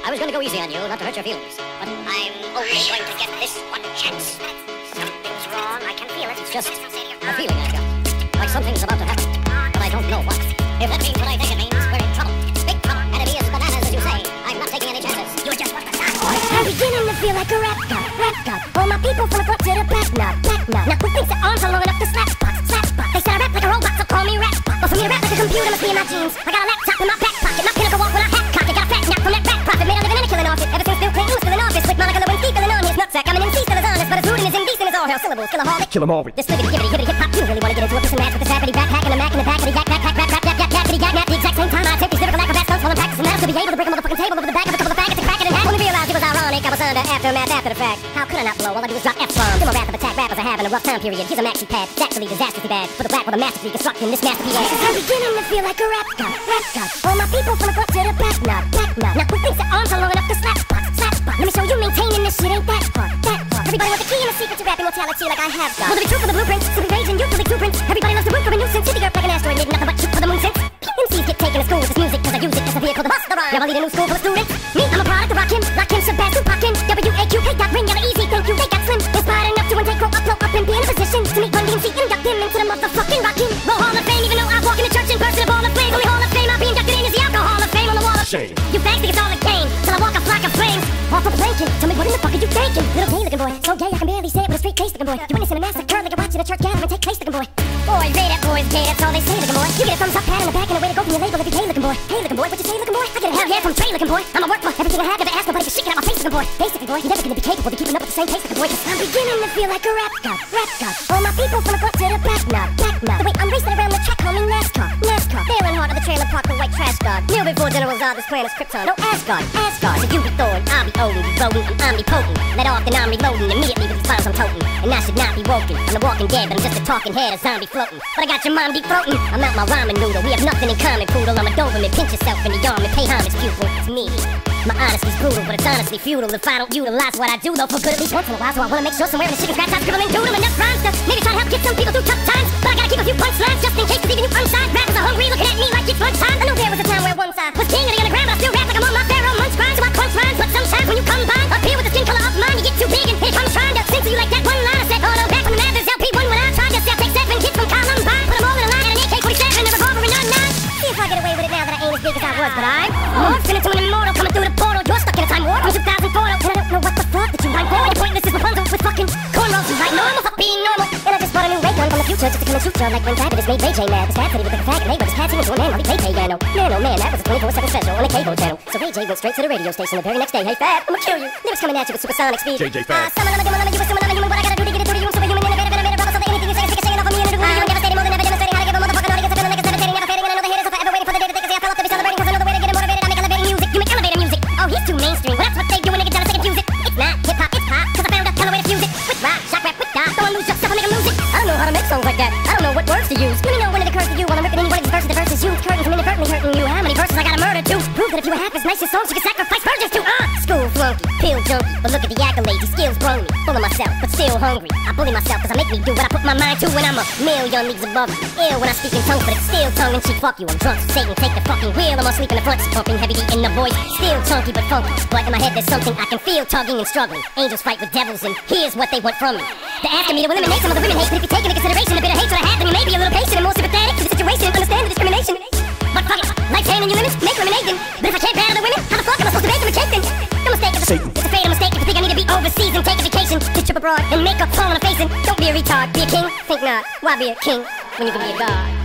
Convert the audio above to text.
I was going to go easy on you, not to hurt your feelings. But I'm only going to get this one chance. Something's wrong, I can feel it. It's just a feeling I've got. Like something's about to happen, but I don't know what. If that means what I think it means, we're in trouble. Big trouble. Enemy is bananas, as you say. I'm not taking any chances. You just want to start. I'm beginning to feel like a rap god. All my people from the front to the back now. Now who thinks their arms are long enough to slap spot? They said I rap like a robot, so call me rap spot. But for me to rap like a computer must be in my jeans. I got a laptop in my back pocket, my pinnacle walk when I hat cock it. Got a fat nap from that rat profit, made a living and a killing off it. Ever since Bill Clinton was still in office, with Monica Lewinsky filling on his nutsack. I'm an MC still as honest, but as rude and as indecent as all hell syllables. Kill 'em all. Kill 'em all. This liggity gibbity hibbity hip hop. You don't really wanna get into a piss and match with the sappity backpack and a mac in the back of the yak rap yappity yak nap. The exact same time I attempt these lyrical acrobats stunts while I'm practicing now to be able to break a motherfucking table over the back of a couple of faggots and crack it in half. Only realized it was ironic. I was under aftermath after the fact. How could I not blow? All I do is drop F-bombs. Still a wrath of attack rappers are having a rough time period. Here's a maxi pad. It's actually disastrously bad. For the black with a masterfully constructing this masterpiece. I'm beginning to feel like a rap god. All my people from the front to the back now. Now who thinks their arms are long enough to slap spot? Let me show you maintaining this shit ain't that hard. Everybody wants the key and the secret to rap immortality like I have got. Well, to be true for the blueprints, to be raging youth for exuberance. Everybody loves the root for a nuisance. Hit the earth like an asteroid, needing nothing but shoot for the moon since. MCs get taken to school with this music, cause I use it as a vehicle to bust the rhyme. Never lead a new school full of students. Me, I'm a product of Rakim, Shabazz, Tupac, W-A-Q, hey, got ring, yellow easy, thank you, they got slim. Inspired enough to intake, grow up and be in a position to meet Run DMC, induct him into the motherfucking Rakim. The Hall of Fame, even though I walk in the church in person, a ball of flame. Only Hall of Fame I'll be inducted in is the Alcohol of Fame on the wall of shame. You fags think it's all a game, till I walk a flock of flames. Off a planking, tell me what in the fuck are you thinking? Little gay looking boy, so gay I can barely say it with a straight face looking boy. You're witnessing a massacre like you're watching a church gathering take place looking boy. Boys, they that boys gay, that's all they say looking boy. You get a thumbs up, pat in the back and a way to go from your label if you pay looking boy. Hey looking boy, what you say looking boy? I get a hell yeah from Trey looking boy. I'm a work for everything I have, never ask nobody for shit, get out my face looking boy. Basically boy, you're never gonna be capable of keeping up with the same pace looking boy. I'm beginning to feel like a rap god. All my people from the front to the back now. The way I'm racing around the track, call me NASCAR. There in heart of the trailer park, the white trash god. Kneel before General Zod, this planet's Krypton. No Asgard. So you be throwing, I'll be Odin, be rodent, and I'm be potent. Let off, then I'm reloading immediately with these bombs I'm toting. And I should not be woken. I'm the walking dead, but I'm just a talking head, a zombie floating. But I got your mom deep throating. I'm out my rhyming noodle. We have nothing in common, poodle. I'm a Doberman. Pinch yourself in the arm and pay homage, pupil. It's me. My honesty's brutal, but it's honestly futile if I don't utilize what I do, though, for good at least once in a while. So I wanna make sure somewhere in the chicken scratch I scribble and doodle enough rhymes to maybe try to help get some people through tough times. But I gotta keep a few punchlines just in case, cause even you unsigned rappers are hungry looking at me like it's lunchtime. I know there was a time where one side was king of the underground, but I still rap like I'm on my Pharaoh Munch grind. So I crunch rhymes, but sometimes when you combine up here with the skin color of mine, you get too big and here comes trying to censor you like that one line I said. Oh no, back from the Mathers LP1 when I tried to sell, take 7 kids from Columbine, put them all in a line at an AK-47 and a revolver and none. See if I get away with it now that I ain't as big as I was, but I'm morphing into an immortal coming through the portal. You're stuck in a time warp from 2004, and I don't know what the fuck that you rhyme for. Your pointless is Rapunzel with fucking cornrows. You write normal for being normal, and I just bought a new ray gun from the future just to come and shoot you like when Travis made Ray J mad. This fat city with like a faggot neighbor, this patsy into a man, I'll be KK Gano. Man, oh man, that was a 24/7 special on the Cable channel. So Ray J went straight to the radio station the very next day. Hey Fab, I'ma kill you. Lyrics coming at you with supersonic speed. JJ Fab. Summon, I'm a you assuming I'm a human. What I gotta do to get it through to you? I'm superhuman, innovative, rubber, so that anything you say is sick of saying off of me and it'll do you. Devastating, more than never demonstrating how to give a motherfucking audience a feeling like it's devastating, never fading, and I know the haters are forever waiting for the day that they can say I fell off to be celebrating, cause I know the way to get it motivated. I make elevating music, you make elevator music. Oh, he's too mainstream. Well, that's what they do when they get down to confuse it. It's not hip-hop, it's pop, cause I found a hell of a way to fuse it. With rock, shock rap, with dot, don't lose yourself, make them lose it. I don't know how to make songs like that. I don't know what words to use. Let me know when it occurs to you while I'm ripping any one of these verses. The verses you curtains from inadvertently hurting you. How many verses I gotta murder to prove that if you were half as nice as songs you could sacrifice virgins to? School flunky, pill junkie, but look at the accolades, these skills brung me. Full of myself, but still hungry. I bully myself cause I make me do what I put my mind to when I'm a million leagues above you. Ill when I speak in tongues, but it's still tongue and cheek. Fuck you, I'm drunk, so Satan take the fucking wheel. I'm asleep in the front, pumping heavy beat in the voice. Still chunky but funky, but in my head there's something I can feel tugging and struggling. Angels fight with devils and here's what they want from me. They're asking me to eliminate some of the women hate, but if you take into consideration the bitter hatred I have, then you may be a little patient and more sympathetic to the situation and understand the discrimination. But fuck it, life's handing you limits, make lemonade then. But if I can't battle the women, how the fuck am I supposed to make them a cake then? No mistake, it's a fatal mistake if you think I need to be overseas and take a vacation to trip abroad and make up fall on a face and don't be a retard, be a king, think not, why be a king when you can be a god?